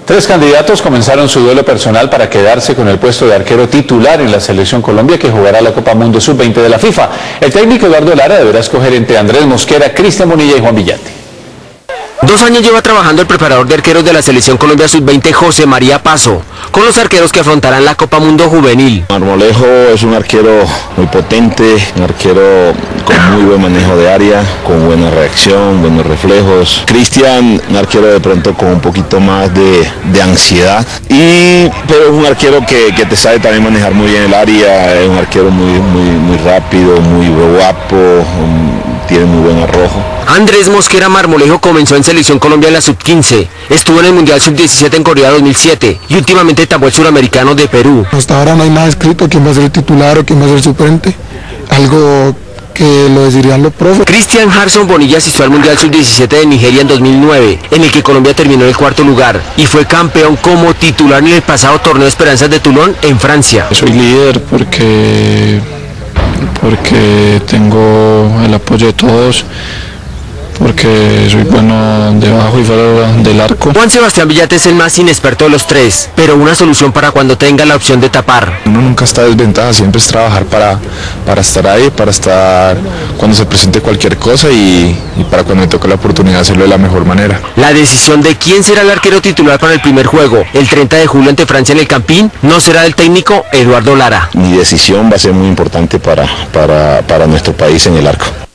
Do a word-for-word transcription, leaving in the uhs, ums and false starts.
Tres candidatos comenzaron su duelo personal para quedarse con el puesto de arquero titular en la Selección Colombia, que jugará la Copa Mundo sub veinte de la FIFA. El técnico Eduardo Lara deberá escoger entre Andrés Mosquera, Cristian Bonilla y Juan Villante. Dos años lleva trabajando el preparador de arqueros de la Selección Colombia sub veinte, José María Paso, con los arqueros que afrontarán la Copa Mundo Juvenil. Marmolejo es un arquero muy potente, un arquero con muy buen manejo de área, con buena reacción, buenos reflejos. Cristian, un arquero de pronto con un poquito más de, de ansiedad, y, pero es un arquero que, que te sabe también manejar muy bien el área, es un arquero muy, muy, muy rápido, muy guapo, un, tiene muy buen arrojo. Andrés Mosquera Marmolejo comenzó en Selección Colombia en la sub quince, estuvo en el Mundial sub diecisiete en Corea dos mil siete y últimamente tapó el suramericano de Perú. Hasta ahora no hay nada escrito quién va a ser el titular o quién va a ser el suplente, algo que lo decidirían los profes. Cristian Harson Bonilla asistió al Mundial sub diecisiete de Nigeria en dos mil nueve, en el que Colombia terminó en el cuarto lugar y fue campeón como titular en el pasado torneo Esperanzas de Toulon en Francia. Soy líder porque, porque tengo el apoyo de todos, porque soy bueno debajo y fuera del arco. Juan Sebastián Villate es el más inexperto de los tres, pero una solución para cuando tenga la opción de tapar. Uno nunca está desventaja, siempre es trabajar para, para estar ahí, para estar cuando se presente cualquier cosa y, y para cuando me toque la oportunidad hacerlo de la mejor manera. La decisión de quién será el arquero titular para el primer juego, el treinta de julio ante Francia en el Campín, no será del técnico Eduardo Lara. Mi decisión va a ser muy importante para, para, para nuestro país en el arco.